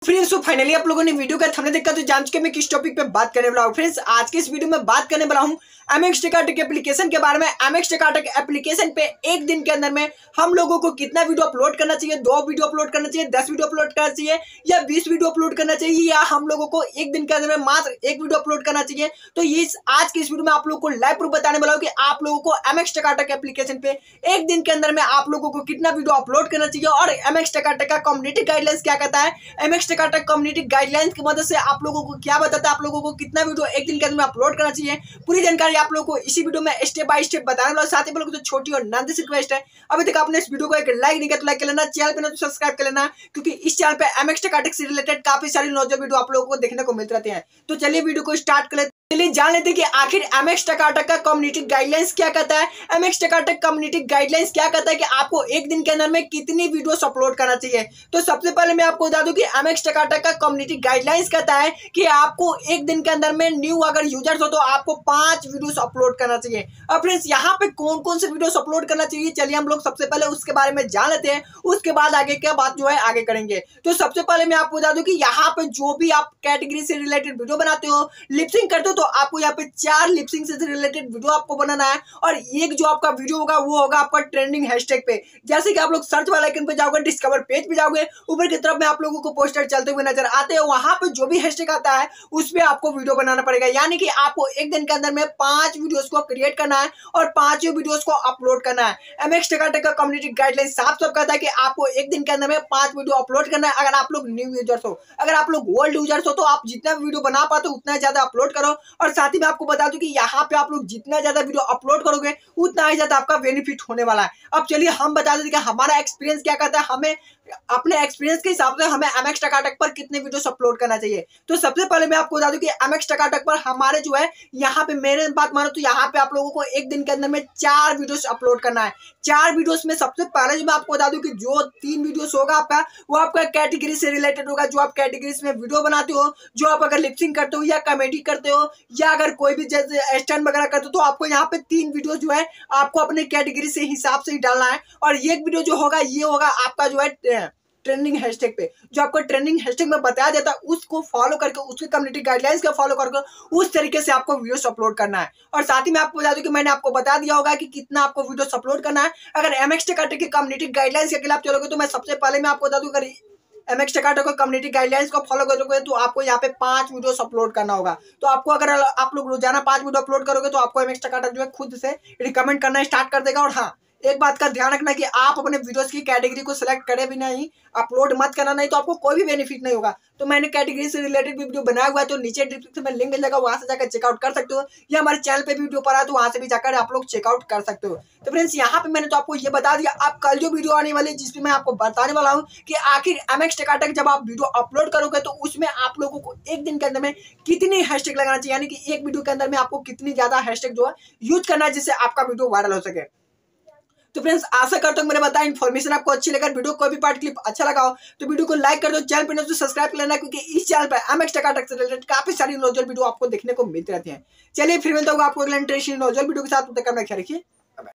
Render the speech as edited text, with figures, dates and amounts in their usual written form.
Friends तो finally आप लोगों ने वीडियो का थंबनेल देखा तो जान चुके मैं किस टॉपिक पे बात करने वाला हूँ। फ्रेंड्स आज के इस वीडियो में बात करने वाला हूँ एमएक्स टेकाटेक एप्लीकेशन के बारे में। एमएक्स टेकाटेक एप्लीकेशन पे एक दिन के अंदर में हम लोगों को कितना वीडियो अपलोड करना चाहिए, 2 वीडियो अपलोड करना चाहिए, 10 वीडियो अपलोड करना चाहिए या 20 वीडियो अपलोड करना चाहिए, या हम लोगों को एक दिन के अंदर में मात्र 1 वीडियो अपलोड करना चाहिए। तो ये आज के इस वीडियो में आप लोगों को लाइव प्रूफ बताने वाला हूँ कि आप लोगों को एमएक्स टेकाटेक एप्लीकेशन पे एक दिन के अंदर में आप लोगों को कितना वीडियो अपलोड करना चाहिए और एमएक्स टेकाटेक का कम्युनिटी गाइडलाइंस क्या कहता है, एमएक्स टेकाटेक कम्युनिटी गाइडलाइंस की मदद से आप लोगों को क्या बताता है, आप लोगों को कितना वीडियो एक दिन के अंदर में अपलोड करना चाहिए। पूरी जानकारी आप लोगों को इसी वीडियो में स्टेप बाय स्टेप बताने वाला। साथ ही आप लोगों को छोटी और नाम से रिक्वेस्ट है, अभी तक आपने इस वीडियो को एक लाइक नहीं किया तो लाइक कर लेना, चैनल पे ना तो सब्सक्राइब कर लेना, क्योंकि इस चैनल पे एमएक्स टेकाटेक से रिलेटेड काफी सारी नॉलेज वीडियो आप लोगों को देखने को मिलते रहते हैं। तो चलिए वीडियो को स्टार्ट कर लेते हैं। चलिए जान लेते हैं कि आखिर एमएक्स टेकाटेक का कम्युनिटी गाइडलाइंस क्या कहता है। एमएक्स टेकाटेक कम्युनिटी गाइडलाइंस क्या कहता है कि आपको एक दिन के अंदर में कितनी वीडियोस अपलोड करना चाहिए। तो सबसे पहले मैं आपको बता दूं कि एमएक्स टेकाटेक का कम्युनिटी गाइडलाइंस कहता है कि आपको एक दिन के अंदर में न्यू अगर यूजर्स हो तो आपको 5 वीडियोस अपलोड करना चाहिए। अब फ्रेंड्स यहाँ पे कौन कौन से वीडियोस अपलोड करना चाहिए, चलिए हम लोग सबसे पहले उसके बारे में जान लेते हैं, उसके बाद आगे क्या बात जो है आगे करेंगे। तो सबसे पहले मैं आपको बता दूं कि यहाँ पे जो भी आप कैटेगरी से रिलेटेड वीडियो बनाते हो, लिपसिंग करते हो, तो आपको यहाँ पे 4 लिपसिंग से रिलेटेड वीडियो आपको बनाना है और एक जो आपका वीडियो होगा वो होगा आपका ट्रेंडिंग हैशटैग पे। जैसे कि आप लोग सर्च वाला आइकन पे जाओगे, डिस्कवर पेज पे जाओगे, ऊपर की तरफ में आप लोगों को पोस्टर चलते हुए नजर आते हैं, वहां पे जो भी हैशटैग आता है उस पे आपको वीडियो बनाना पड़ेगा। यानी कि आपको एक दिन के अंदर में 5 वीडियोस को क्रिएट करना है और 5 वीडियोस को अपलोड करना है। एमएक्स टेकाटेक का कम्युनिटी गाइडलाइन साफ साफ कहता है कि आपको एक दिन के अंदर में 5 वीडियो अपलोड करना है। अगर आप लोग न्यू यूजर्स हो, अगर आप लोग ओल्ड यूजर्स हो तो आप जितना वीडियो बना पाते हो उतना ज्यादा अपलोड करो। और साथ ही मैं आपको बता दूं कि यहाँ पे आप लोग जितना ज्यादा वीडियो अपलोड करोगे उतना ही ज्यादा आपका बेनिफिट होने वाला है। अब चलिए हम बता देते कि हमारा एक्सपीरियंस क्या कहता है, हमें अपने एक्सपीरियंस के हिसाब से हमें एमएक्स टेकाटेक पर कितने वीडियोस अपलोड करना चाहिए। तो सबसे पहले मैं आपको बता दूं कि एमएक्स टेकाटेक पर हमारे जो है यहाँ पे मेरे बात मानो तो यहाँ पे आप लोगों को एक दिन के अंदर में 4 वीडियोस अपलोड करना है। 4 वीडियोस में सबसे पहले जो मैं आपको बता दूं कि जो 3 वीडियोस होगा आपका वो आपका कैटेगरी से रिलेटेड होगा। जो आप कैटेगरीज में वीडियो बनाते हो, जो आप अगर लिपसिंग करते हो या कॉमेडी करते हो या अगर कोई भी जैसे स्टंट वगैरह करते हो, तो आपको यहाँ पे 3 वीडियो जो है आपको अपने कैटेगरी से हिसाब से ही डालना है। और एक वीडियो जो होगा ये होगा आपका जो है ट्रेंडिंग हैशटैग पे। जो आपको ट्रेंडिंग हैशटैग में बताया जाता है उसको फॉलो करके, उसके कम्युनिटी गाइडलाइंस को फॉलो करके उस तरीके से आपको वीडियोस अपलोड करना है। और साथ ही मैं आपको बता दूं कि मैंने आपको बता दिया होगा कि कितना आपको वीडियोस अपलोड करना है। अगर एमएक्स टेकाटेक की कम्युनिटी गाइडलाइंस के खिलाफ चलोगे तो मैं सबसे पहले मैं आपको बता दूं, अगर एमएक्स टेकाटेक को कम्युनिटी गाइडलाइंस को फॉलो करोगे तो आपको यहाँ पे 5 वीडियोस अपलोड करना होगा। तो आपको अगर आप लोग रोजाना 5 वीडियो अपलोड करोगे तो आपको एमएक्स टेकाटेक जो है खुद से रिकमेंड करना स्टार्ट कर देगा। और हाँ, एक बात का ध्यान रखना कि आप अपने वीडियोस की कैटेगरी को सिलेक्ट करे बिना ही अपलोड मत करना, नहीं तो आपको कोई भी बेनिफिट नहीं होगा। तो मैंने कैटेगरी से रिलेटेड वीडियो बनाया हुआ है, तो नीचे डिस्क्रिप्शन में लिंक मिलेगा, वहां से जाकर चेकआउट कर सकते हो, या हमारे चैनल पे भी वीडियो पड़ा है तो वहां से भी जाकर आप लोग चेकआउट कर सकते हो। तो फ्रेंड्स यहाँ पे मैंने तो आपको ये बता दिया। अब कल जो वीडियो आने वाली है जिसमें मैं आपको बताने वाला हूँ कि आखिर एमएक्स टेकाटेक जब आप वीडियो अपलोड करोगे तो उसमें आप लोगों को एक दिन के अंदर में कितनी हैशटैग लगाना चाहिए, यानी कि एक वीडियो के अंदर में आपको कितनी ज्यादा हैशटैग जो है यूज करना है जिससे आपका वीडियो वायरल हो सके। तो फ्रेंड्स आशा करता हूँ मैंने बताया इन्फॉर्मेशन आपको अच्छी लगा। वीडियो कोई भी पार्ट क्लिप अच्छा लगा हो तो वीडियो को लाइक कर दो, चैनल पर तो सब्सक्राइब कर लेना, क्योंकि इस चैनल पर एमएक्स टेकाटेक से रिलेटेड काफी सारी नॉलेज वीडियो आपको देखने को मिलती रहती है। चलिए फिर मिलता हूँ आपको अगले इंटरेस्टिंग नॉलेज वीडियो के साथ, तब तक अपना ख्याल रखिए।